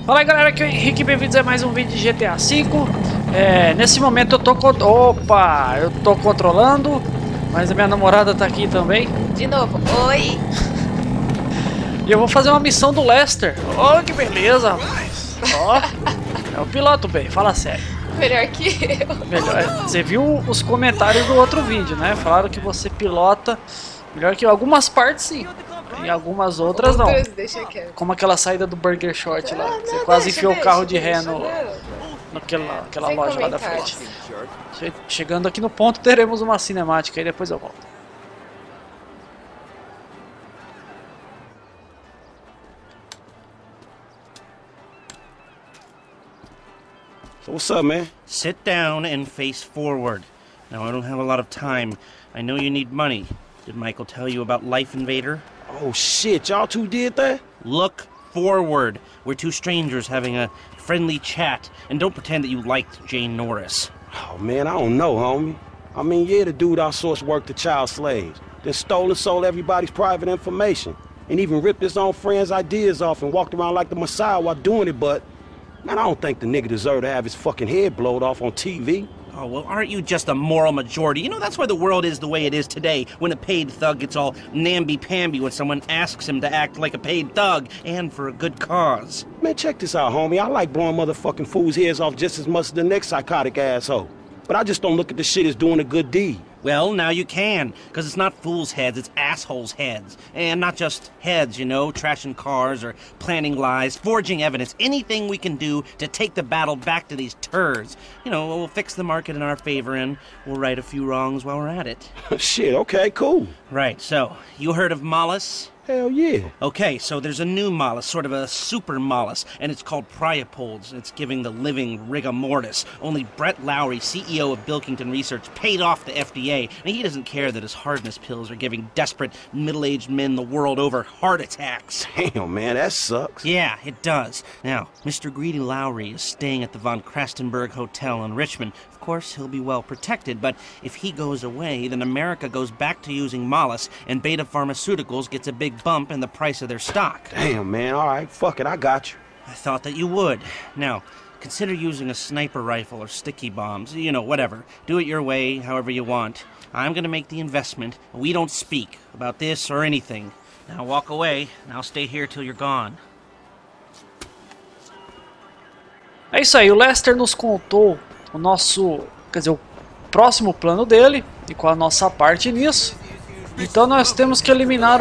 Fala aí galera, aqui é o Henrique, bem-vindos a mais um vídeo de GTA V. Nesse momento eu tô eu tô controlando, mas a minha namorada tá aqui também. De novo, oi. E eu vou fazer uma missão do Lester. Oh, que beleza, rapaz. Ó, é o piloto, bem, fala sério. Melhor que eu. Melhor, você viu os comentários do outro vídeo, né? Falaram que você pilota melhor que eu. Algumas partes sim, e algumas outras não. Deixa quieto. Como aquela saída do Burger Short lá. Ah, Você não, quase deixa, enfiou o carro de deixa, ré naquela Sem loja lá da comentários. frente. Chegando aqui no ponto, teremos uma cinemática e depois eu volto. So what's up, man? Sit down and face forward. Now, I don't have a lot of time. I know you need money. Did Michael tell you about Life Invader? Oh shit, y'all two did that? Look forward. We're two strangers having a friendly chat, and don't pretend that you liked Jane Norris. Oh man, I don't know, homie. I mean, yeah, the dude outsourced work to child slaves, then stole and sold everybody's private information, and even ripped his own friends' ideas off and walked around like the Messiah while doing it, but man, I don't think the nigga deserved to have his fucking head blowed off on TV. Oh, well, aren't you just a moral majority? You know, that's why the world is the way it is today, when a paid thug gets all namby-pamby when someone asks him to act like a paid thug, and for a good cause. Man, check this out, homie. I like blowing motherfucking fools' heads off just as much as the next psychotic asshole. But I just don't look at the shit as doing a good deed. Well, now you can, because it's not fools' heads, it's assholes' heads. And not just heads, you know, trashing cars or planning lies, forging evidence, anything we can do to take the battle back to these turds. You know, we'll fix the market in our favor and we'll right a few wrongs while we're at it. Shit, okay, cool. Right, so, you heard of Mollis? Hell yeah. Okay, so there's a new Mollis, sort of a super Mollis, and it's called Priapolds. It's giving the living rigor mortis. Only Brett Lowry, CEO of Bilkington Research, paid off the FDA, and he doesn't care that his hardness pills are giving desperate middle-aged men the world over heart attacks. Damn, man, that sucks. Yeah, it does. Now, Mr. Greedy Lowry is staying at the Von Krastenberg Hotel in Richmond. Of course, he'll be well protected, but if he goes away, then America goes back to using Mollis, and Beta Pharmaceuticals gets a big bump in the price of their stock. Damn, man, all right, fuck it, I got you. I thought that you would. Now, consider using a sniper rifle or sticky bombs. You know, whatever. Do it your way, however you want. I'm gonna make the investment. We don't speak about this or anything. Now walk away, and I'll stay here till you're gone. É isso aí, o Lester nos contou o nosso, quer dizer, o próximo plano dele e qual a nossa parte nisso. Então nós temos que eliminar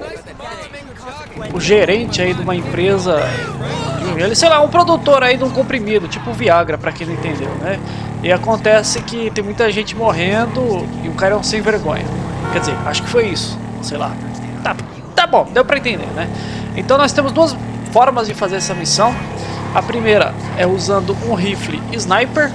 o gerente aí de uma empresa, ele, sei lá, um produtor aí de um comprimido, tipo Viagra, pra quem não entendeu, né? E acontece que tem muita gente morrendo e o cara é um sem vergonha. Quer dizer, acho que foi isso, sei lá. Tá bom, deu pra entender, né? Então nós temos duas formas de fazer essa missão. A primeira é usando um rifle sniper,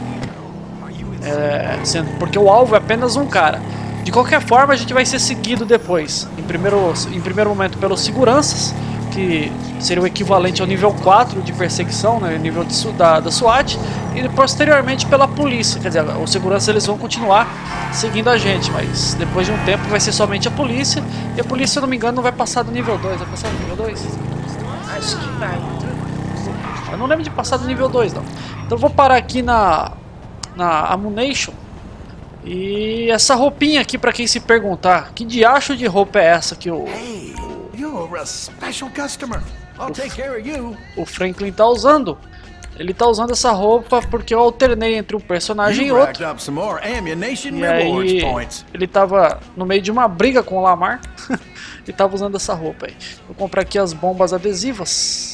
porque o alvo é apenas um cara. De qualquer forma, a gente vai ser seguido depois, em primeiro momento pelos seguranças, que seria o equivalente ao nível 4 de perseguição, né, nível da SWAT, e posteriormente pela polícia. Quer dizer, os seguranças eles vão continuar seguindo a gente, mas depois de um tempo vai ser somente a polícia, e a polícia, se eu não me engano, não vai passar do nível 2, vai passar do nível 2? Acho que vai. Eu não lembro de passar do nível 2, não. Então eu vou parar aqui na Ammunition. E essa roupinha aqui, pra quem se perguntar, que diacho de roupa é essa que Hey, you're a special customer. I'll take care of you. o Franklin tá usando? Ele tá usando essa roupa porque eu alternei entre um personagem e You racked outro. up some more ammunition E rewards aí points. ele tava no meio de uma briga com o Lamar e tava usando essa roupa aí. Vou comprar aqui as bombas adesivas.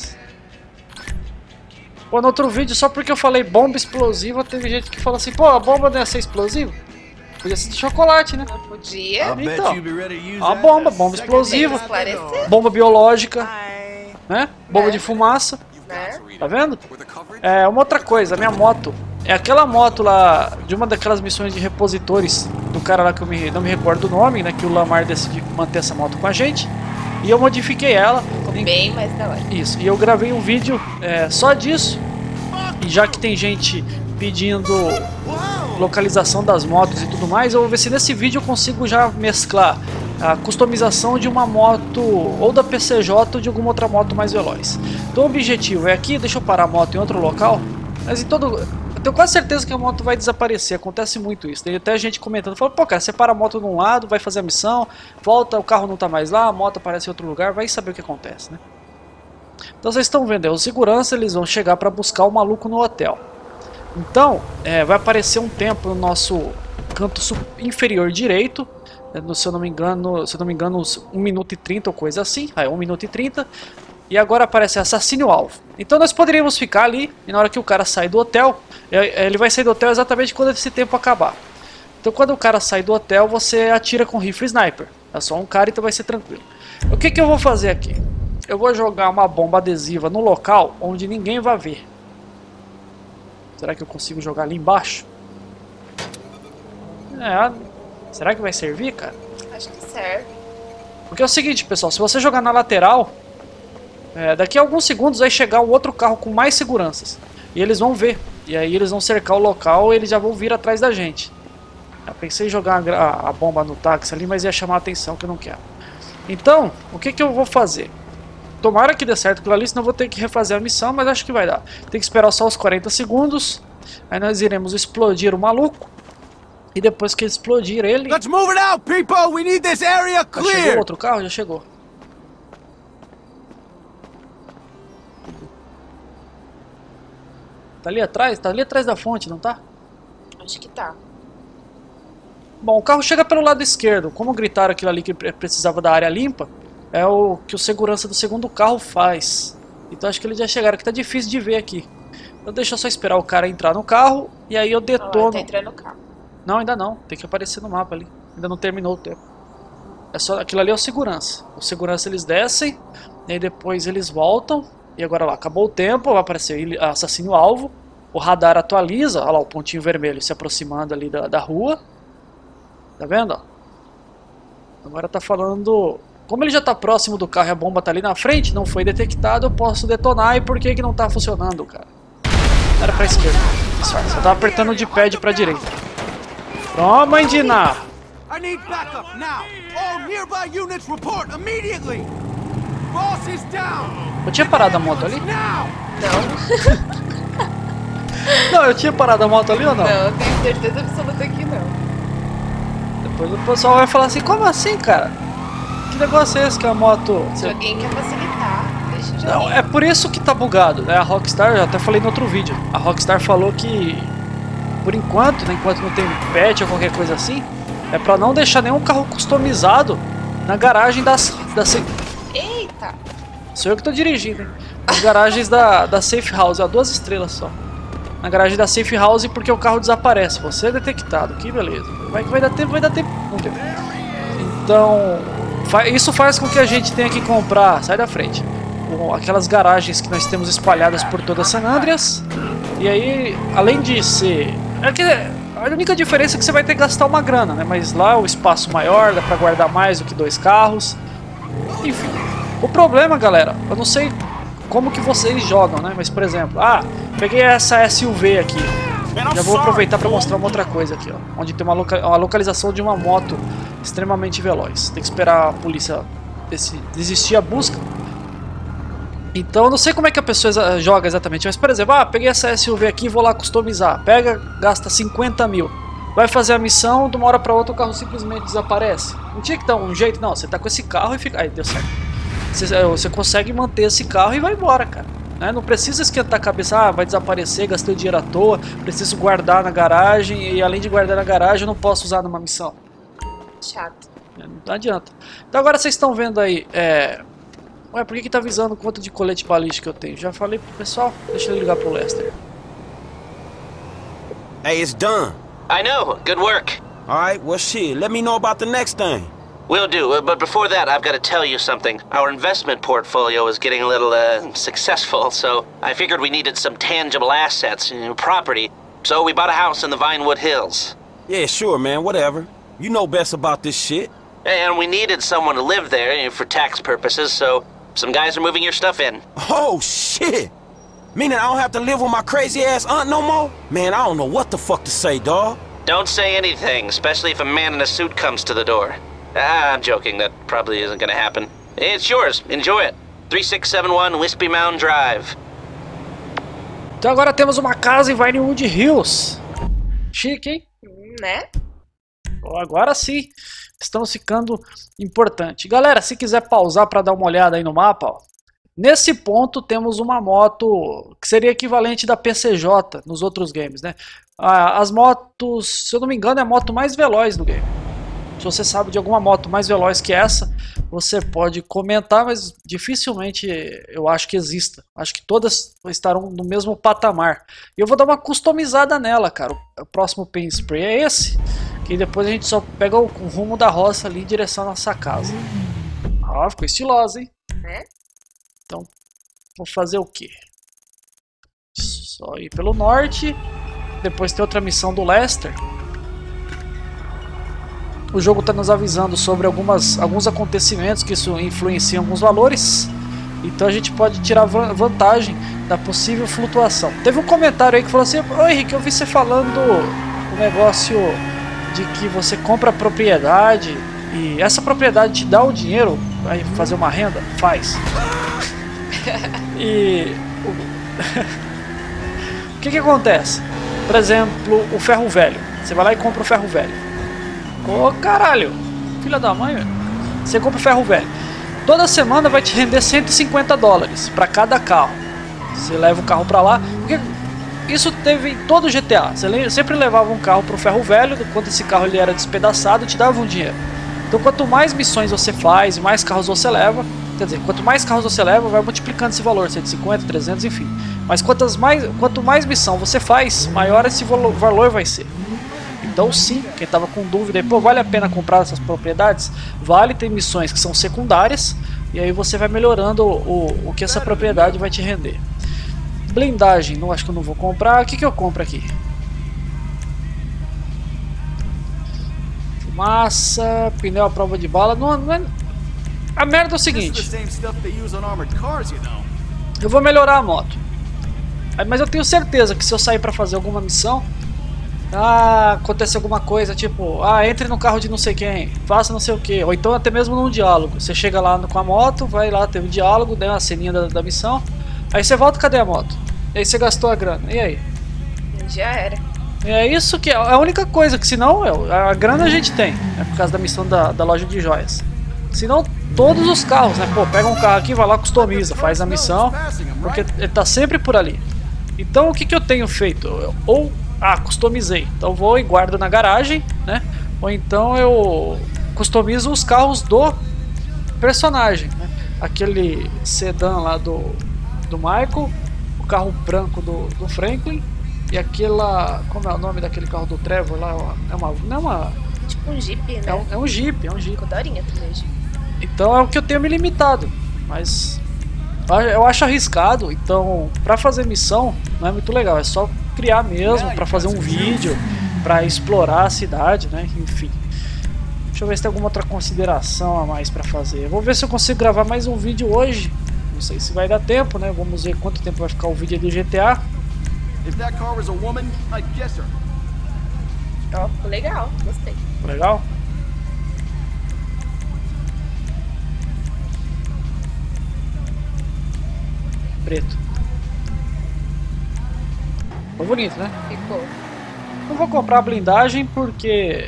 Pô, no outro vídeo, só porque eu falei bomba explosiva, teve gente que falou assim, pô, a bomba não ia ser explosiva? Podia ser de chocolate, né? Podia. I bet Então, you'd be ready to use a that. bomba explosiva, Esclarecer, bomba biológica, né? Bomba de fumaça, né? tá vendo? É, uma outra coisa, a minha moto é aquela moto lá, de uma daquelas missões de repositores do cara lá que eu não me recordo o nome, né? Que o Lamar decidiu manter essa moto com a gente. E eu modifiquei ela. Bem mais da hora. Isso, e eu gravei um vídeo só disso. E já que tem gente pedindo localização das motos e tudo mais, eu vou ver se nesse vídeo eu consigo já mesclar a customização de uma moto ou da PCJ ou de alguma outra moto mais veloz. Então o objetivo é aqui, deixa eu parar a moto em outro local, mas em todo... Eu tenho quase certeza que a moto vai desaparecer, acontece muito isso. Tem até gente comentando, fala, pô cara, você para a moto de um lado, vai fazer a missão, volta, o carro não tá mais lá, a moto aparece em outro lugar, vai saber o que acontece, né? Então vocês estão vendo, os segurança eles vão chegar para buscar o maluco no hotel. Então, vai aparecer um tempo no nosso canto inferior direito, se eu não me engano, 1 minuto e 30 ou coisa assim, 1 minuto e 30, e agora aparece assassine o alvo. Então nós poderíamos ficar ali, e na hora que o cara sai do hotel, ele vai sair do hotel exatamente quando esse tempo acabar. Então quando o cara sai do hotel, você atira com rifle sniper, é só um cara, então vai ser tranquilo. O que eu vou fazer aqui? Eu vou jogar uma bomba adesiva no local onde ninguém vai ver. Será que eu consigo jogar ali embaixo? Será que vai servir, cara? Acho que serve. Porque é o seguinte, pessoal, se você jogar na lateral, daqui a alguns segundos vai chegar um outro carro com mais seguranças. E eles vão ver. E aí eles vão cercar o local e eles já vão vir atrás da gente. Eu pensei em jogar a bomba no táxi ali, mas ia chamar a atenção que eu não quero. Então, o que eu vou fazer? Tomara que dê certo aquilo ali, senão eu vou ter que refazer a missão, mas acho que vai dar. Tem que esperar só os 40 segundos. Aí nós iremos explodir o maluco. E depois que explodir ele... Let's move it out, people! We need this area Já chegou clear! outro carro? Já chegou. Tá ali atrás? Tá ali atrás da fonte, não tá? Acho que tá. Bom, o carro chega pelo lado esquerdo. Como gritaram aquilo ali que precisava da área limpa, é o que o segurança do segundo carro faz. Então acho que eles já chegaram, que tá difícil de ver aqui. Então deixa eu só esperar o cara entrar no carro e aí eu detono. Tá entrando no carro. Não, ainda não. Tem que aparecer no mapa ali. Ainda não terminou o tempo. É só, aquilo ali é o segurança. O segurança eles descem, e aí depois eles voltam. E agora lá, acabou o tempo, vai aparecer assassino alvo. O radar atualiza, olha lá o pontinho vermelho se aproximando ali da rua. Tá vendo? Agora tá falando... Como ele já tá próximo do carro e a bomba tá ali na frente, não foi detectado, eu posso detonar. E por que não tá funcionando, cara? Era pra esquerda. Só tava apertando de pad pra direita. Toma, Indina! I need backup now! All nearby units report immediately! Boss is down! Eu tinha parado a moto ali? Now! Não. Não, eu tinha parado a moto ali ou não? Não, eu tenho certeza absoluta que não. Depois o pessoal vai falar assim, como assim, cara? Que negócio é esse que a moto... Alguém quer facilitar. Deixa de Não, é por isso que tá bugado, né? A Rockstar, eu até falei no outro vídeo, a Rockstar falou que, por enquanto, né, enquanto não tem patch ou qualquer coisa assim, é pra não deixar nenhum carro customizado na garagem da Eita! Sou eu que tô dirigindo, hein? As garagens da Safe House, ó, 2 estrelas só. Na garagem da Safe House porque o carro desaparece, você é detectado, que beleza. Vai dar tempo, não tem. Então, isso faz com que a gente tenha que comprar, sai da frente, aquelas garagens que nós temos espalhadas por toda San Andreas. E aí, além de ser... A única diferença é que você vai ter que gastar uma grana, né? Mas lá o espaço maior, dá pra guardar mais do que 2 carros. Enfim, o problema, galera, eu não sei como que vocês jogam, né? Mas, por exemplo, peguei essa SUV aqui. Já vou aproveitar para mostrar uma outra coisa aqui, ó. Onde tem uma localização de uma moto extremamente veloz. Tem que esperar a polícia desistir a busca. Então eu não sei como é que a pessoa joga exatamente. Mas por exemplo, peguei essa SUV aqui e vou lá customizar. Pega, gasta 50 mil. Vai fazer a missão, de uma hora para outra o carro simplesmente desaparece. Não tinha que dar um jeito, não. Você tá com esse carro e fica... Aí, deu certo. Você consegue manter esse carro e vai embora, cara. Não precisa esquentar a cabeça, vai desaparecer, gastei o dinheiro à toa, preciso guardar na garagem e além de guardar na garagem eu não posso usar numa missão. Chato. Não adianta. Então agora vocês estão vendo aí, Ué, por que tá avisando quanto de colete balístico eu tenho? Já falei pro pessoal, deixa eu ligar pro Lester. Hey, it's done. I know. Good work. Alright, well shit, let me know about the next thing. Will do, but before that, I've got to tell you something. Our investment portfolio is getting a little, successful, so I figured we needed some tangible assets, property. So we bought a house in the Vinewood Hills. Yeah, sure, man, whatever. You know best about this shit. And we needed someone to live there, for tax purposes, so some guys are moving your stuff in. Oh, shit! Meaning I don't have to live with my crazy-ass aunt no more? Man, I don't know what the fuck to say, dawg. Don't say anything, especially if a man in a suit comes to the door. I'm joking. That probably isn't gonna happen. It's yours. Enjoy it. 3671 Wispy Mound Drive. Então agora temos uma casa em Vinewood Hills. Chique, hein? Né? Agora sim, estamos ficando importante. Galera, se quiser pausar para dar uma olhada aí no mapa, ó, nesse ponto temos uma moto que seria equivalente da PCJ nos outros games, né? As motos, se eu não me engano, é a moto mais veloz do game. Se você sabe de alguma moto mais veloz que essa, você pode comentar, mas dificilmente eu acho que exista. Acho que todas estarão no mesmo patamar. E eu vou dar uma customizada nela, cara. O próximo Paint Spray é esse, que depois a gente só pega o rumo da roça ali em direção à nossa casa. Ó, ficou estilosa, hein? Né? Então, vou fazer o quê? Só ir pelo norte. Depois tem outra missão do Lester. O jogo está nos avisando sobre alguns acontecimentos que isso influencia alguns valores. Então a gente pode tirar vantagem da possível flutuação. Teve um comentário aí que falou assim: ô Henrique, eu vi você falando o negócio de que você compra a propriedade e essa propriedade te dá o dinheiro, vai fazer uma renda? Faz. E o que acontece? Por exemplo, o ferro velho. Você vai lá e compra o ferro velho. Ô caralho, filha da mãe, velho. Você compra o ferro velho. Toda semana vai te render $150 para cada carro. Você leva o carro para lá. Porque isso teve em todo o GTA. Você sempre levava um carro pro ferro velho. Quando esse carro ele era despedaçado, te dava um dinheiro. Então quanto mais missões você faz e mais carros você leva, quer dizer, quanto mais carros você leva, vai multiplicando esse valor, 150, 300, enfim. Mas quanto mais missão você faz, maior esse valor vai ser. Então sim, quem estava com dúvida, pô, vale a pena comprar essas propriedades? Vale, ter missões que são secundárias, e aí você vai melhorando o que essa propriedade vai te render. Blindagem, não, acho que eu não vou comprar. O que eu compro aqui? Fumaça, pneu à prova de bala. Não é... A merda é o seguinte: eu vou melhorar a moto, mas eu tenho certeza que se eu sair para fazer alguma missão, acontece alguma coisa, tipo, entre no carro de não sei quem, faça não sei o que, ou então até mesmo num diálogo. Você chega lá com a moto, vai lá, teve um diálogo, deu uma ceninha da missão, aí você volta, cadê a moto? E aí você gastou a grana, e aí? Já era. É isso que é a única coisa, que senão a grana a gente tem, né, por causa da missão da loja de joias. Senão todos os carros, né, pô, pega um carro aqui, vai lá, customiza, faz a missão, porque ele tá sempre por ali. Então o que eu tenho feito? Customizei. Então vou e guardo na garagem, né? Ou então eu customizo os carros do personagem, né? Aquele sedã lá do Michael, o carro branco do Franklin e aquela... Como é o nome daquele carro do Trevor lá? Não é uma... Tipo um Jeep, né? É um Jeep, Ficou daorinha também, Jeep. Então é o que eu tenho me limitado. Mas eu acho arriscado. Então pra fazer missão não é muito legal. É só criar mesmo, para fazer um vídeo, para explorar a cidade, né? Enfim. Deixa eu ver se tem alguma outra consideração a mais para fazer. Eu vou ver se eu consigo gravar mais um vídeo hoje. Não sei se vai dar tempo, né? Vamos ver quanto tempo vai ficar o vídeo do GTA. Ó, ficou legal, gostei. Legal? Preto. Ficou bonito, né? Ficou. Não vou comprar a blindagem porque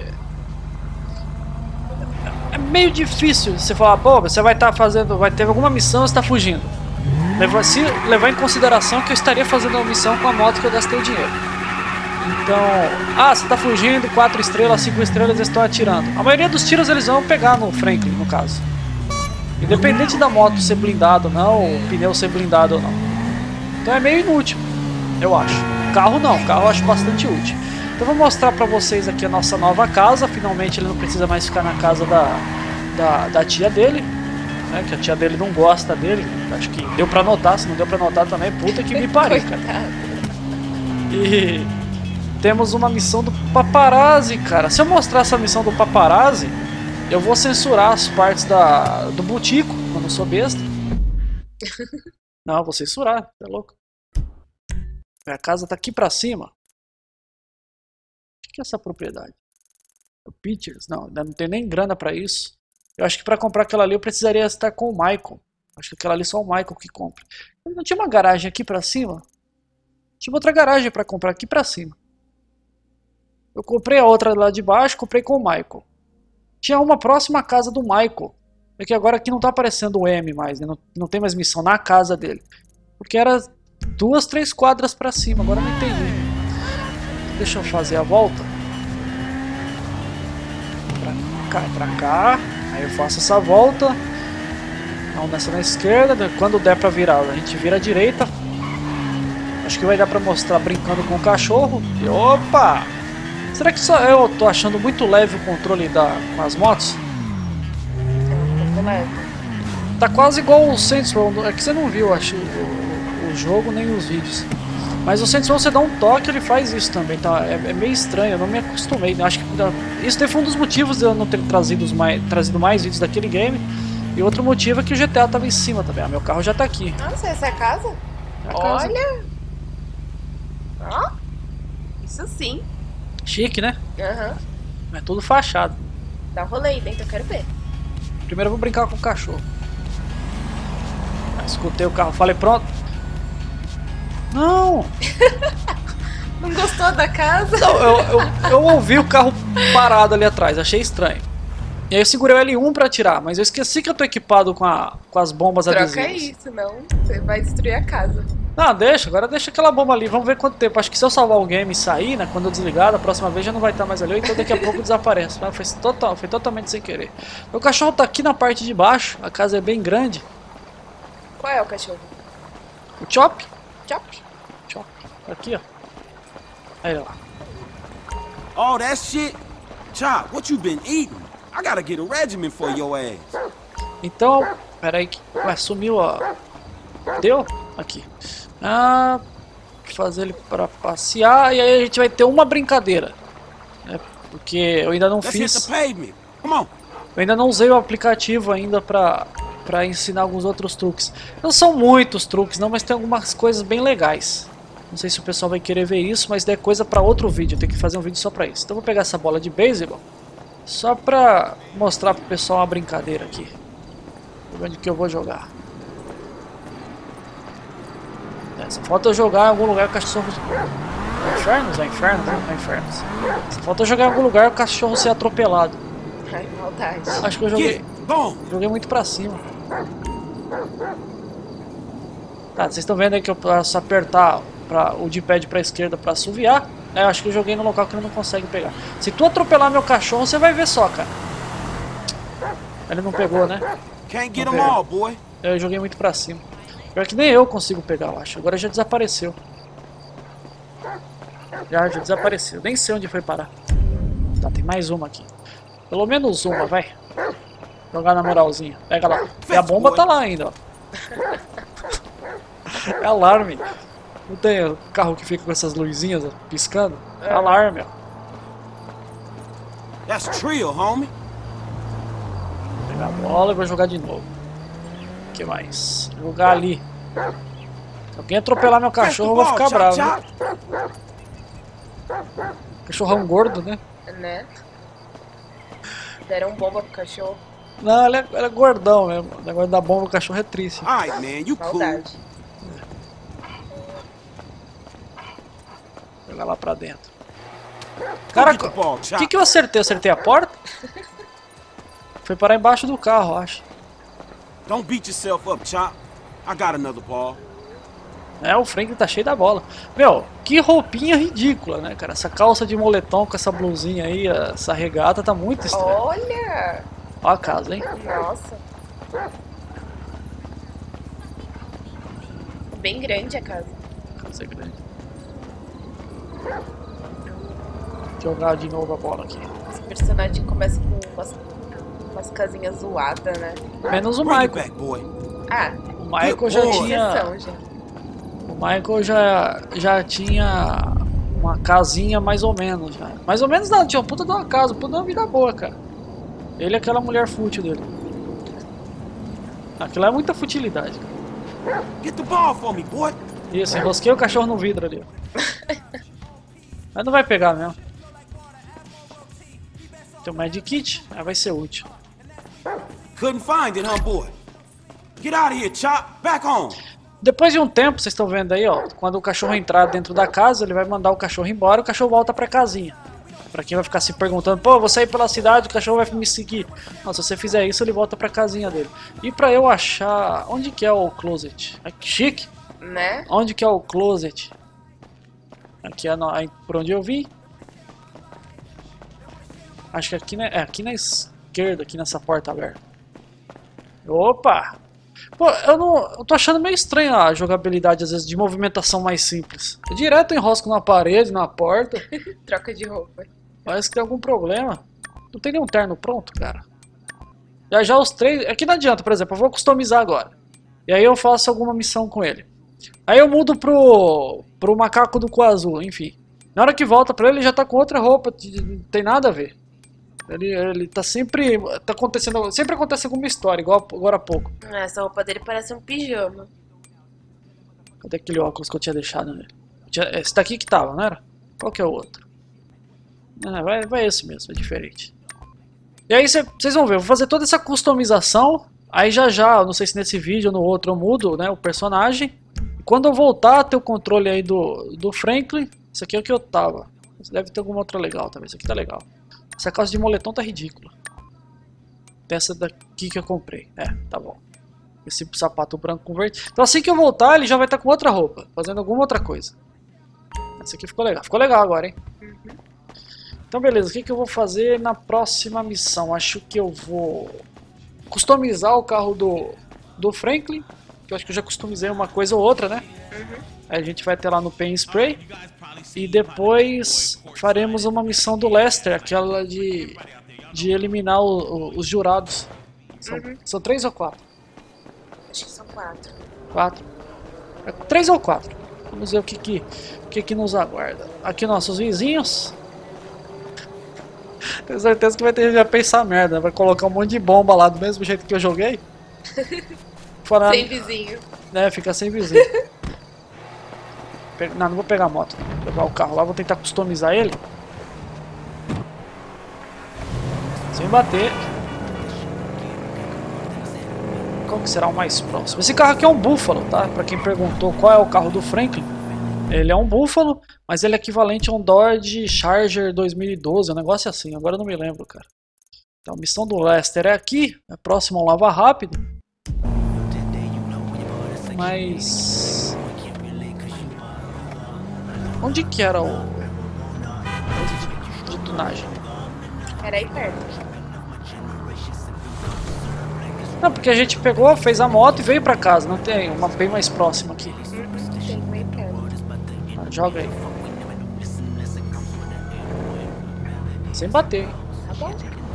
é meio difícil você falar, pô, você vai estar fazendo, vai ter alguma missão, você está fugindo. Se levar em consideração que eu estaria fazendo uma missão com a moto que eu gastei o dinheiro. Então, você está fugindo, 4 estrelas, 5 estrelas, eles estão atirando. A maioria dos tiros eles vão pegar no Franklin, no caso. Independente da moto ser blindada ou não, o pneu ser blindado ou não. Então é meio inútil, eu acho. Carro não, carro eu acho bastante útil. Então vou mostrar pra vocês aqui a nossa nova casa. Finalmente ele não precisa mais ficar na casa da tia dele, né, que a tia dele não gosta dele. Acho que deu pra notar, se não deu pra notar também, puta que me pariu, cara. E temos uma missão do paparazzi, cara. Se eu mostrar essa missão do paparazzi, eu vou censurar as partes do Butico, eu não sou besta. Não, eu vou censurar, tá louco? A casa tá aqui pra cima. O que é essa propriedade? Pictures? Não, ainda não tem nem grana pra isso. Eu acho que pra comprar aquela ali eu precisaria estar com o Michael. Acho que aquela ali só o Michael que compra. Não tinha uma garagem aqui pra cima? Tinha outra garagem pra comprar aqui pra cima. Eu comprei a outra lá de baixo, comprei com o Michael. Tinha uma próxima à casa do Michael. É que agora aqui não tá aparecendo o M mais, né? Não tem mais missão na casa dele. Porque era 2, 3 quadras pra cima, agora não entendi. Deixa eu fazer a volta. Pra cá. Aí eu faço essa volta. Não, nessa na esquerda. Quando der pra virar, a gente vira à direita. Acho que vai dar pra mostrar brincando com o cachorro. E opa! Será que só eu tô achando muito leve o controle com as motos? Tá quase igual o Saints Row. É que você não viu, acho, o jogo nem os vídeos. Mas o Saints Row, você dá um toque, ele faz isso também, tá? É meio estranho, eu não me acostumei. Acho que isso foi um dos motivos de eu não ter trazido mais vídeos daquele game. E outro motivo é que o GTA tava em cima também. Ah, meu carro já tá aqui. Nossa, essa é a casa? É a casa. Olha! Ó, isso sim. Chique, né? Aham. É tudo fachado. Dá um rolê aí dentro, eu quero ver. Primeiro eu vou brincar com o cachorro. Escutei o carro, falei pronto. Não! Não gostou da casa? Não, eu ouvi o carro parado ali atrás, achei estranho. E aí eu segurei o L1 pra atirar, mas eu esqueci que eu tô equipado com as bombas adesivas. Troca isso, não. Você vai destruir a casa. Não, agora deixa aquela bomba ali, vamos ver quanto tempo. Acho que se eu salvar o game e sair, né, quando eu desligar, da próxima vez já não vai estar mais ali, então daqui a pouco desaparece. Foi totalmente sem querer. O cachorro tá aqui na parte de baixo, a casa é bem grande. Qual é o cachorro? O Chop? Chop? Chop. Aqui, ó. Aí lá. Oh, that shit? Chop, what you been eating? I gotta get a regimen for your ass. Então, peraí que... Ué, sumiu a... Deu? Aqui. Ah, fazer ele para passear e aí a gente vai ter uma brincadeira. Né? Porque eu ainda não fiz... Eu ainda não usei o aplicativo ainda pra ensinar alguns outros truques. Não são muitos truques não, mas tem algumas coisas bem legais. Não sei se o pessoal vai querer ver isso, mas é coisa pra outro vídeo. Tem que fazer um vídeo só pra isso. Então eu vou pegar essa bola de beisebol só pra mostrar pro pessoal uma brincadeira aqui. Onde que eu vou jogar? Só falta eu jogar em algum lugar o cachorro... Infernos? É infernos? É infernos. Só falta eu jogar em algum lugar o cachorro ser atropelado. Ai, maldade. Acho que eu joguei muito pra cima. Tá, vocês estão vendo aí que eu posso apertar o D-pad pra esquerda pra assoviar. Eu acho que eu joguei no local que ele não consegue pegar. Se tu atropelar meu cachorro, você vai ver só, cara. Ele não pegou, né? Não pegou. Eu joguei muito pra cima. Pior que nem eu consigo pegar, eu acho. Agora já desapareceu. Já desapareceu. Nem sei onde foi parar. Tá, tem mais uma aqui. Pelo menos uma, vai. Jogar na moralzinha. Pega lá. E a bomba tá lá ainda, ó. É alarme. Não tem carro que fica com essas luzinhas ó, piscando? É alarme, ó. That's trio, homie. Vou pegar a bola e vou jogar de novo. O que mais? Vou jogar ali. Se alguém atropelar meu cachorro, eu vou ficar bravo. Né? Cachorrão gordo, né? Né? Deram bomba pro cachorro. Não, ele é gordão mesmo. O negócio da bomba pro cachorro é triste. Alright, man, you cool. Maldade. Jogar lá pra dentro. Cara, o que eu acertei? Eu acertei a porta? Foi parar embaixo do carro, acho. Don't beat yourself up, Chop. I got another ball. É, o Frank tá cheio da bola. Meu, que roupinha ridícula, né, cara? Essa calça de moletom com essa blusinha aí, essa regata tá muito estranha. Olha! Ó a casa, hein? Nossa. Bem grande a casa. A casa é grande. Vou jogar de novo a bola aqui. Esse personagem começa com umas casinhas zoadas, né? Menos o Michael. Ah, o Michael já tinha... O Michael já tinha uma casinha mais ou menos. Já. Mais ou menos não, tinha uma puta de uma casa, puta de uma vida boa, cara. Ele é aquela mulher fútil dele. Aquilo é muita futilidade, cara. Get the ball for me, boy. Isso, enrosquei o cachorro no vidro ali. Mas não vai pegar mesmo. Tem um Magic Kit, aí vai ser útil. Couldn't find it, huh, boy? Get out of here, Chop. Back home. Depois de um tempo, vocês estão vendo aí, ó, quando o cachorro entrar dentro da casa, ele vai mandar o cachorro embora, o cachorro volta pra casinha. Pra quem vai ficar se perguntando, pô, vou sair pela cidade, o cachorro vai me seguir. Não, se você fizer isso, ele volta pra casinha dele. E pra eu achar, onde que é o closet? Que chique. Né? Onde que é o closet? Aqui é por onde eu vim. Acho que aqui, né? É aqui na esquerda, aqui nessa porta aberta. Opa! Pô, eu tô achando meio estranho a jogabilidade, às vezes, de movimentação mais simples. Eu direto enrosco na parede, na porta. Troca de roupa. Parece que tem algum problema. Não tem nenhum terno pronto, cara. Já os três... Aqui não adianta, por exemplo, eu vou customizar agora. E aí eu faço alguma missão com ele. Aí eu mudo pro macaco do cu azul, enfim. Na hora que volta pra ele já tá com outra roupa, não tem nada a ver. Ele tá sempre... Tá acontecendo... Sempre acontece alguma história, igual agora há pouco. Essa roupa dele parece um pijama. Cadê aquele óculos que eu tinha deixado nele? Esse daqui que tava, não era? Qual que é o outro? Vai esse mesmo, é diferente. E aí vocês vão ver, eu vou fazer toda essa customização. Aí já, não sei se nesse vídeo ou no outro eu mudo, né, o personagem. E quando eu voltar a ter o controle aí do Franklin, isso aqui é o que eu tava. Deve ter alguma outra legal também, isso aqui tá legal. Essa calça de moletom tá ridícula. Tem essa daqui que eu comprei, tá bom. Esse sapato branco com verde. Então assim que eu voltar ele já vai estar com outra roupa, fazendo alguma outra coisa. Essa aqui ficou legal agora, hein. Então beleza, o que eu vou fazer na próxima missão? Acho que eu vou customizar o carro do Franklin, que eu acho que eu já customizei uma coisa ou outra, né? Aí a gente vai ter lá no Paint Spray. E depois faremos uma missão do Lester, aquela de eliminar os jurados. São 3 ou 4? Acho que são 4. 4. 3 ou 4. Vamos ver o que nos aguarda. Aqui nossos vizinhos. Tenho certeza que vai ter gente que vai pensar merda, vai colocar um monte de bomba lá do mesmo jeito que eu joguei. Sem vizinho. Né, fica sem vizinho. Não vou pegar a moto, vou pegar o carro lá, vou tentar customizar ele. Sem bater. Qual que será o mais próximo? Esse carro aqui é um Buffalo, tá? Pra quem perguntou qual é o carro do Franklin. Ele é um Buffalo, mas ele é equivalente a um Dodge Charger 2012, um negócio assim, agora eu não me lembro, cara. Então a missão do Lester é aqui, é próximo ao Lava Rápido. Mas... onde que era o... de tunagem? Era aí perto. Não, porque a gente pegou, fez a moto e veio pra casa, não tem uma bem mais próxima aqui. Tem meio perto. Joga aí. Sem bater, hein? Tá bom.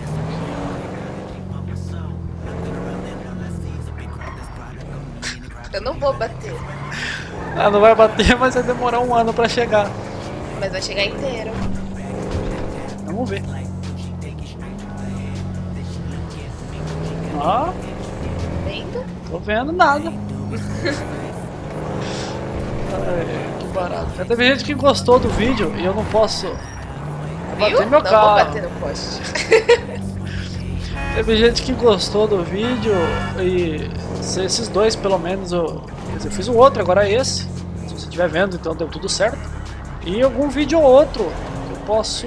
Eu não vou bater. Não vai bater, mas vai demorar um ano pra chegar. Mas vai chegar inteiro. Vamos ver. Ó, Vendo? tô vendo nada. Ai, que barato. Já teve gente que gostou do vídeo e eu não posso bater meu não carro. vou bater no poste. Teve gente que gostou do vídeo e esses dois pelo menos eu fiz o outro, agora é esse. Se você estiver vendo, então deu tudo certo. E algum vídeo ou outro que eu posso...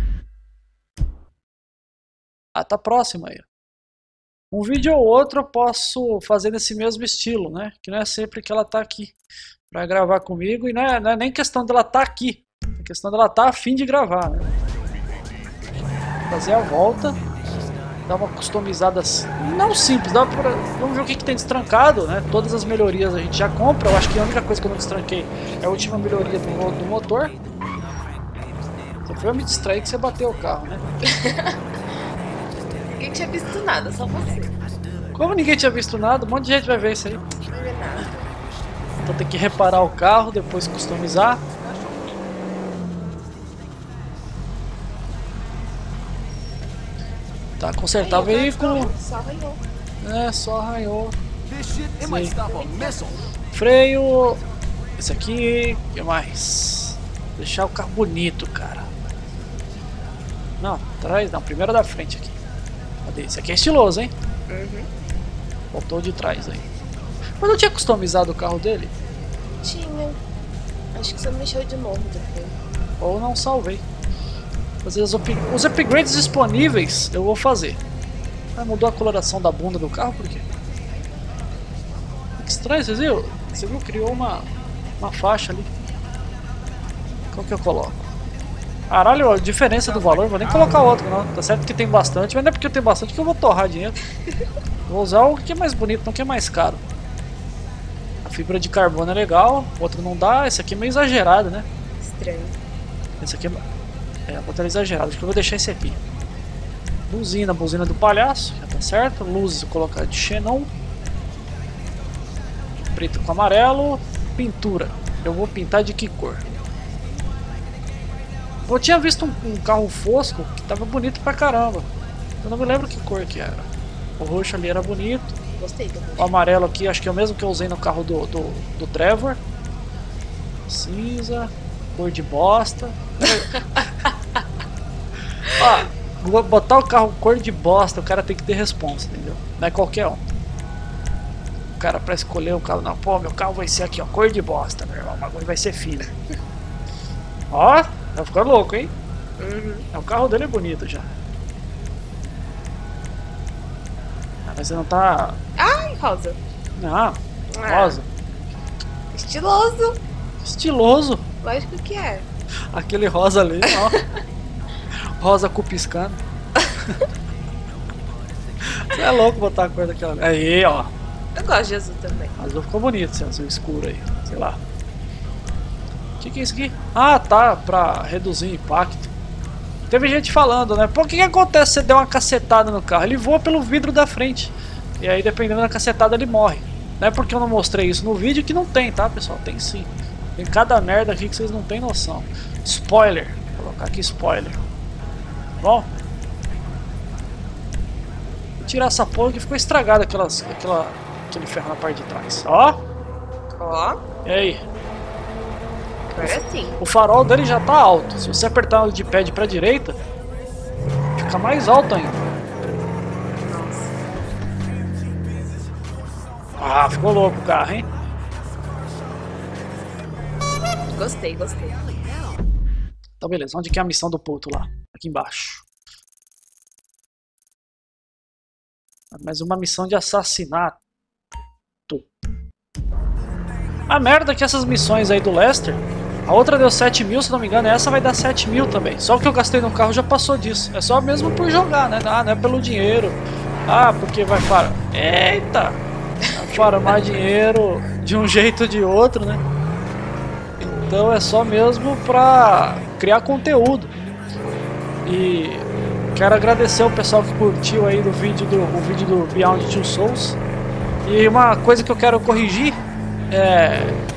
tá próximo aí. Um vídeo ou outro eu posso fazer nesse mesmo estilo, né? Que não é sempre que ela tá aqui pra gravar comigo e não é nem questão dela tá aqui. É questão dela tá a fim de gravar, né? Fazer a volta. Dar uma customizada assim, não simples, vamos ver o que tem destrancado, né? Todas as melhorias a gente já compra. Eu acho que a única coisa que eu não destranquei é a última melhoria do motor. Você foi me distrair que você bateu o carro, né? Ninguém tinha visto nada, só você. Como ninguém tinha visto nada, um monte de gente vai ver isso aí. Não vai ver nada. Então tem que reparar o carro, depois customizar. Tá, consertar o veículo. Só arranhou. Só arranhou. This shit, it might stop a missile. Freio. Esse aqui. O que mais? Deixar o carro bonito, cara. Não, trás? Não, primeiro da frente aqui. Cadê? Esse aqui é estiloso, hein? Voltou de trás aí. Mas eu tinha customizado o carro dele? Tinha. Acho que você mexeu de novo depois. Ou não salvei. Fazer os upgrades disponíveis eu vou fazer. Ah, mudou a coloração da bunda do carro, por quê? Que estranho, vocês viram? Você viu? Criou uma faixa ali. Qual que eu coloco? Caralho, a diferença do valor, vou nem colocar outro não. Tá certo que tem bastante, mas não é porque eu tenho bastante que eu vou torrar dinheiro. Vou usar o que é mais bonito, não o que é mais caro. A fibra de carbono é legal, o outro não dá, esse aqui é meio exagerado, né? Estranho. Esse aqui é outro é exagerado, acho que eu vou deixar esse aqui. Buzina do palhaço, já tá certo. Luzes, vou colocar de xenon. Preto com amarelo. Pintura, eu vou pintar de que cor? Eu tinha visto um carro fosco que tava bonito pra caramba. Eu não me lembro que cor que era. O roxo ali era bonito. Gostei do roxo. O amarelo aqui, acho que é o mesmo que eu usei no carro do Trevor. Cinza. Cor de bosta. Ó, vou botar o carro cor de bosta, o cara tem que ter responsa, entendeu? Não é qualquer um. O cara pra escolher o carro, não, pô, meu carro vai ser aqui, ó, cor de bosta, meu irmão, o bagulho vai ser fino. Ó, vai ficar louco, hein? O carro dele é bonito já. Ah, mas você não tá... Ai, rosa. Não, rosa. Estiloso. Estiloso. Lógico que é. Aquele rosa ali, ó. Rosa cupiscando. Você é louco botar a cor daquela. Aí, ó. Eu gosto de azul também. Azul ficou bonito, esse azul escuro aí. Sei lá. O que é isso aqui? Ah, tá. Pra reduzir o impacto. Teve gente falando, né? Pô, o que acontece se você der uma cacetada no carro? Ele voa pelo vidro da frente. E aí, dependendo da cacetada, ele morre. Não é porque eu não mostrei isso no vídeo que não tem, tá, pessoal? Tem sim. Tem cada merda aqui que vocês não tem noção. Spoiler. Vou colocar aqui spoiler. Bom. Vou tirar essa porra que ficou estragada aquele ferro na parte de trás. Ó. Ó. E aí? Agora sim. O farol dele já tá alto. Se você apertar o de pad pra direita, fica mais alto ainda. Nossa. Ah, ficou louco o carro, hein? Gostei. Então beleza, onde que é a missão do Pouto lá? Aqui embaixo. Mais uma missão de assassinato. A merda é que essas missões aí do Lester, a outra deu 7 mil, se não me engano, essa vai dar 7 mil também. Só o que eu gastei no carro já passou disso. É só mesmo por jogar, né? Ah, não é pelo dinheiro. Ah, porque vai farmar. Eita! Vai farmar dinheiro de um jeito ou de outro, né? Então é só mesmo pra criar conteúdo. E quero agradecer o pessoal que curtiu aí o vídeo do Beyond Two Souls. E uma coisa que eu quero corrigir é...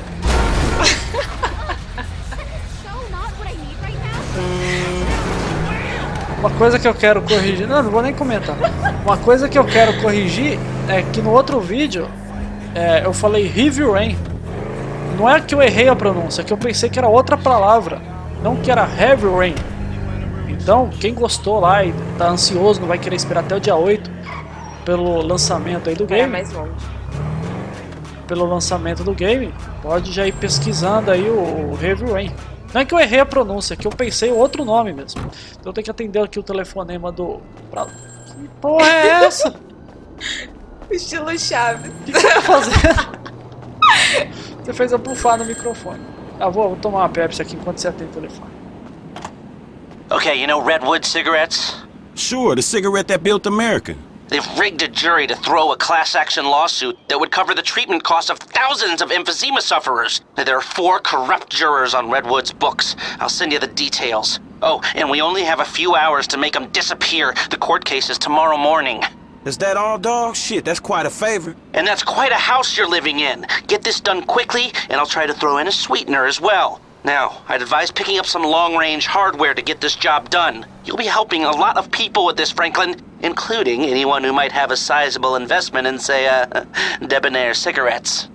Uma coisa que eu quero corrigir... Não vou nem comentar. Uma coisa que eu quero corrigir é que no outro vídeo eu falei Heavy Rain. Não é que eu errei a pronúncia, é que eu pensei que era outra palavra, não que era Heavy Rain. Então, quem gostou lá e tá ansioso, não vai querer esperar até o dia 8 pelo lançamento aí do game. É mais longe. Pelo lançamento do game, pode já ir pesquisando aí o Heavy Rain. Não é que eu errei a pronúncia, é que eu pensei outro nome mesmo. Então eu tenho que atender aqui o telefonema do... Que porra é essa? Estilo Chaves. O que você tá fazendo? Você fez eu bufar no microfone. Ah, vou tomar uma Pepsi aqui enquanto você atende o telefone. Okay, you know Redwood cigarettes? Sure, the cigarette that built America. They've rigged a jury to throw a class-action lawsuit that would cover the treatment costs of thousands of emphysema sufferers. There are 4 corrupt jurors on Redwood's books. I'll send you the details. Oh, and we only have a few hours to make them disappear. The court case is tomorrow morning. Is that all, dog? Shit, that's quite a favor. And that's quite a house you're living in. Get this done quickly, and I'll try to throw in a sweetener as well. Now, I'd advise picking up some long-range hardware to get this job done. You'll be helping a lot of people with this, Franklin, including anyone who might have a sizable investment in, say, Debonair cigarettes.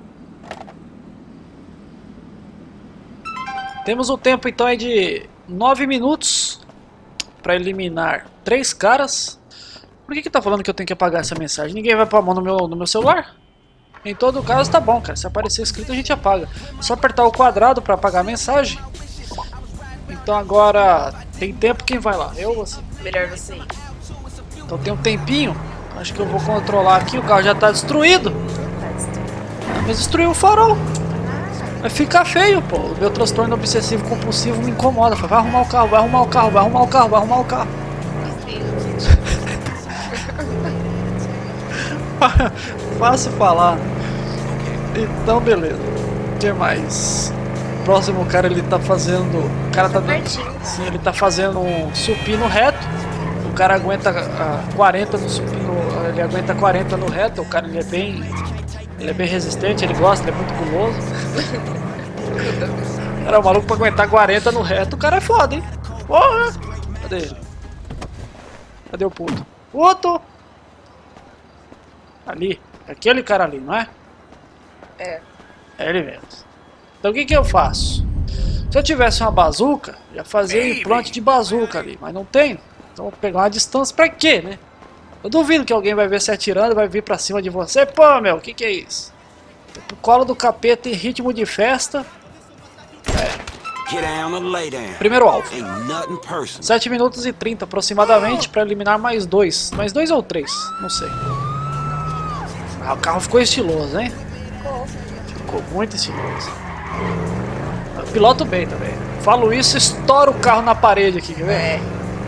Temos um tempo então aí de 9 minutos pra eliminar 3 caras. Por que tá falando que eu tenho que apagar essa mensagem? Ninguém vai pôr a mão no meu celular? Em todo caso tá bom, cara. Se aparecer escrito a gente apaga. É só apertar o quadrado pra apagar a mensagem. Então agora tem tempo, quem vai lá? Eu ou você? Melhor você ir. Então tem um tempinho. Acho que eu vou controlar aqui. O carro já tá destruído. Mas destruiu o farol. Vai ficar feio, pô. O meu transtorno obsessivo compulsivo me incomoda. Vai arrumar o carro, vai arrumar o carro, vai arrumar o carro, vai arrumar o carro. Fácil falar. Então beleza. O que mais? O próximo cara, ele tá fazendo. O cara tá dando. Sim, ele tá fazendo um supino reto. O cara aguenta 40 no supino. Ele aguenta 40 no reto. O cara, ele é bem. Ele é bem resistente, ele gosta, ele é muito guloso. Cara, o maluco pra aguentar 40 no reto, o cara é foda, hein? Porra! Cadê ele? Cadê o puto? Puto! Ali. Aquele cara ali, não é? É. É ele mesmo. Então o que que eu faço? Se eu tivesse uma bazuca, já fazia um implante de bazuca ali, mas não tenho. Então vou pegar uma distância pra quê, né? Eu duvido que alguém vai ver você atirando e vai vir pra cima de você. Pô, meu, o que que é isso? O colo do capeta em ritmo de festa. Primeiro alvo. 7 minutos e 30 aproximadamente pra eliminar mais 2. Mais 2 ou 3? Não sei. Ah, o carro ficou estiloso, hein? Ficou muito estiloso. Eu piloto bem também. Falo isso, estoura o carro na parede aqui, quer ver?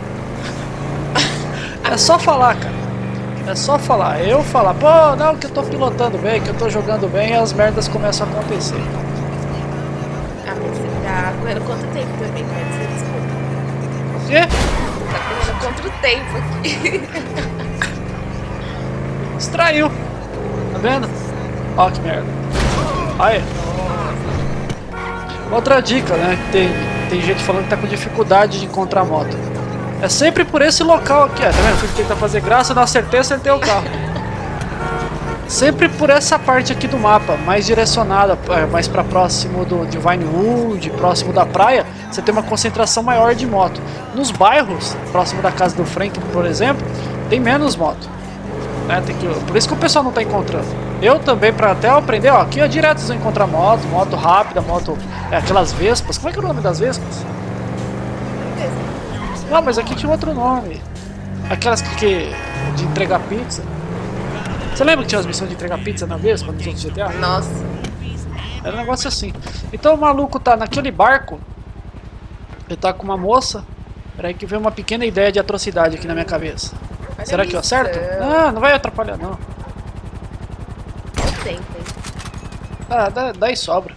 É só falar, cara. É só falar. Eu falar, pô, não, que eu tô pilotando bem, que eu tô jogando bem, e as merdas começam a acontecer. Ah, mas você tá correndo contra o tempo também, né? Você desculpa. O quê? Tá correndo contra o tempo aqui. Distraiu. Tá vendo? Ó que merda. Aí. Outra dica, né? Tem gente falando que tá com dificuldade de encontrar moto. É sempre por esse local aqui, ó. Tá vendo? Fui tentar fazer graça, eu não acertei o carro. Sempre por essa parte aqui do mapa, mais direcionada, mais pra próximo de Vinewood, próximo da praia, você tem uma concentração maior de moto. Nos bairros, próximo da casa do Frank, por exemplo, tem menos moto. Né? Por isso que o pessoal não tá encontrando. Eu também, pra até aprender, ó, aqui é direto vocês vão encontrar moto rápida, aquelas vespas. Como é que é o nome das vespas? Não, mas aqui tinha outro nome. Aquelas que de entregar pizza. Você lembra que tinha as missões de entregar pizza na Vespa nos outros GTA? Nossa. Era um negócio assim. Então o maluco tá naquele barco. Ele tá com uma moça. Peraí que veio uma pequena ideia de atrocidade aqui na minha cabeça. Olha. Será que eu acerto? Não vai atrapalhar não. Tem. Ah, daí sobra.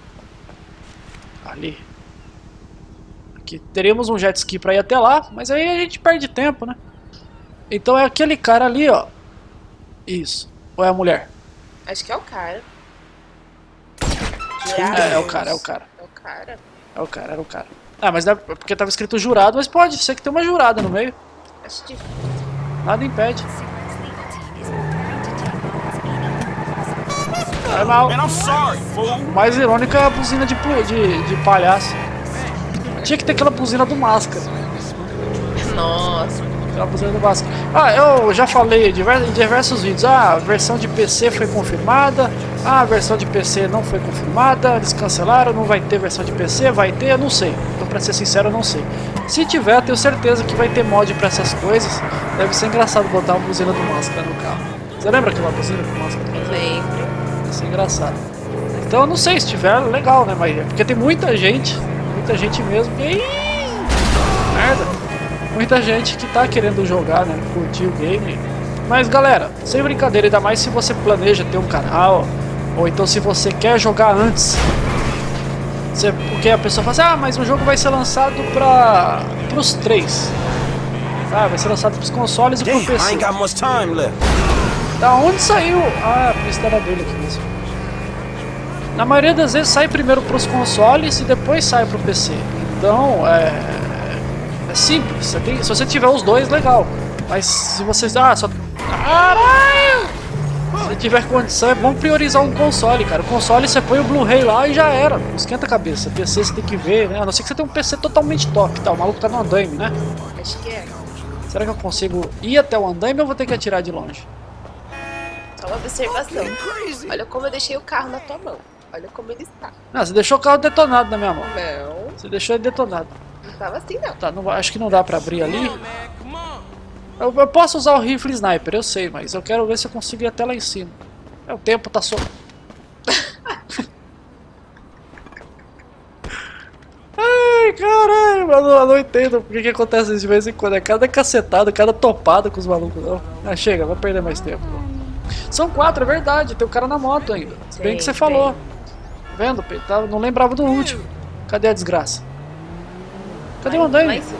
Ali. Aqui teríamos um jet ski pra ir até lá, mas aí a gente perde tempo, né? Então é aquele cara ali, ó. Isso. Ou é a mulher? Acho que é o cara. É o cara. É o cara. Era o cara. Ah, mas deve, porque tava escrito jurado, mas pode ser que tem uma jurada no meio. Acho difícil. Nada impede. É mal. O mais irônico é a buzina de palhaço. Tinha que ter aquela buzina do Máscara. Nossa. Aquela buzina do Máscara. Ah, eu já falei em diversos vídeos. Ah, a versão de PC foi confirmada. Ah, a versão de PC não foi confirmada. Eles cancelaram, não vai ter versão de PC. Vai ter, eu não sei. Então, pra ser sincero, eu não sei. Se tiver, eu tenho certeza que vai ter mod pra essas coisas. Deve ser engraçado botar uma buzina do Máscara no carro. Você lembra aquela buzina do Máscara? Lembro. Deve ser engraçado. Então, eu não sei, se tiver, legal, né? Mas, porque tem muita gente mesmo. E merda. Muita gente que tá querendo jogar, né? Curtir o game. Mas, galera, sem brincadeira, ainda mais se você planeja ter um canal. Ou então se você quer jogar antes. Porque a pessoa fala assim, ah, mas o jogo vai ser lançado pros 3. Ah, vai ser lançado pros consoles e pro PC. Da onde saiu? Ah, a pista era dele aqui mesmo. Na maioria das vezes sai primeiro pros consoles e depois sai pro PC. Então, é simples. Se você tiver os dois, legal. Mas se você... Ah, só... Caralho! Se tiver condição, é bom priorizar um console, cara. O console você põe o Blu-ray lá e já era. Não esquenta a cabeça. PC você tem que ver, né? A não ser que você tenha um PC totalmente top, tá? O maluco tá no andaime, né? Acho que é. Será que eu consigo ir até o andaime ou eu vou ter que atirar de longe? Só uma observação. Olha como eu deixei o carro na tua mão. Olha como ele está. Não, você deixou o carro detonado na minha mão. Não, Você deixou ele detonado. não tava assim não. Tá, não, acho que não dá pra abrir ali. Eu posso usar o rifle sniper, eu sei, mas eu quero ver se eu consigo ir até lá em cima. O tempo tá só... Ai, caralho, mano, eu não entendo por que acontece isso de vez em quando. É cada cacetada, cada topada com os malucos. Não. Ah, chega, vai perder mais tempo. São 4, é verdade, tem o cara na moto ainda. Bem que você falou. Tá vendo, Pedro? Não lembrava do último. Cadê a desgraça? Cadê o andaime? Lá em cima.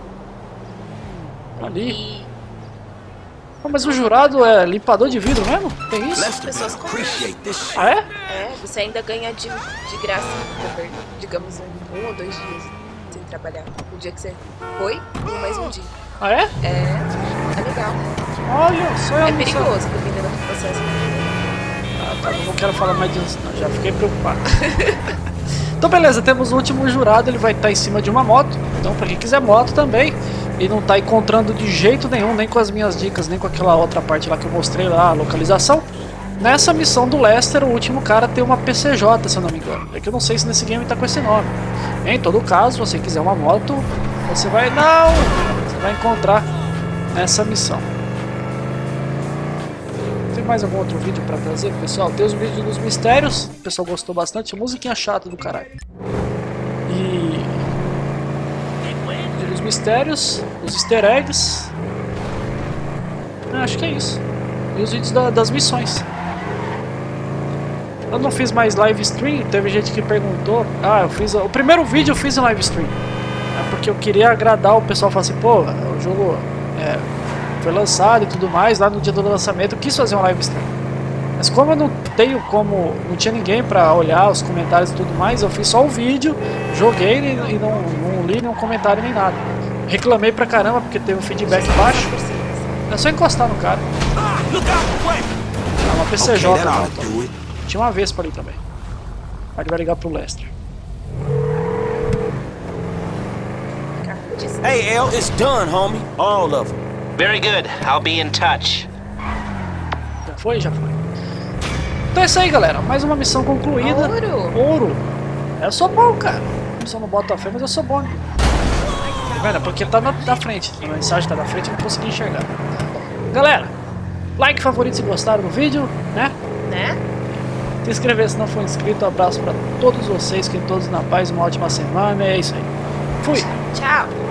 Ali. Oh, mas o jurado é limpador de vidro mesmo? Tem isso? As pessoas compram. Ah, é? É, você ainda ganha de graça, digamos, 1 ou 2 dias sem trabalhar. O dia que você foi, e mais um dia. Ah, é? É legal. Olha, só eu É não sei. perigoso, dependendo do processo. Ah, tá, não quero falar mais disso não, já fiquei preocupado. Então beleza, temos o último jurado, ele vai estar em cima de uma moto. Então pra quem quiser moto também, e não tá encontrando de jeito nenhum, nem com as minhas dicas, nem com aquela outra parte lá que eu mostrei lá, a localização. Nessa missão do Lester, o último cara tem uma PCJ, se eu não me engano. É que eu não sei se nesse game tá com esse nome. Em todo caso, se você quiser uma moto, você vai... Não! Você vai encontrar nessa missão. Tem mais algum outro vídeo pra trazer, pessoal? Tem os vídeos dos mistérios, o pessoal gostou bastante, musiquinha chata do caralho. E... vídeo dos mistérios, os easter eggs. Acho que é isso. E os vídeos das missões. Eu não fiz mais live stream, teve gente que perguntou. Ah, eu fiz... O primeiro vídeo eu fiz em live stream. É porque eu queria agradar o pessoal, falar assim, pô, o jogo... foi lançado e tudo mais, lá no dia do lançamento eu quis fazer um live stream. Mas como eu não tenho como, não tinha ninguém pra olhar os comentários e tudo mais, eu fiz só o vídeo, joguei e não li nenhum comentário nem nada. Reclamei pra caramba porque teve um feedback baixo. É só encostar no cara. É uma PCJ, okay, tinha uma Vespa ali também. Aí ele vai ligar pro Lester. Hey, L, it's done, homie. All of them. Very good. I'll be in touch. Já foi? Já foi. Então é isso aí, galera. Mais uma missão concluída. Ouro! Ouro! Eu sou bom, cara. Eu só não boto a fé, mas eu sou bom. Tá vendo? Porque tá na frente. A mensagem tá na frente e eu não consegui enxergar. Galera, like, favorito se gostaram do vídeo, né? Né? Se inscrever se não for inscrito. Um abraço pra todos vocês. Que todos na paz. Uma ótima semana. É isso aí. Fui! Tchau!